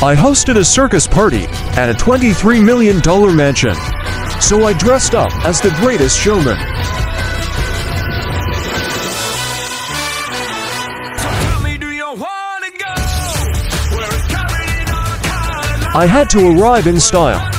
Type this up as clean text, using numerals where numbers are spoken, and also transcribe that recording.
I hosted a circus party at a $23 million mansion, so I dressed up as the greatest showman. I had to arrive in style.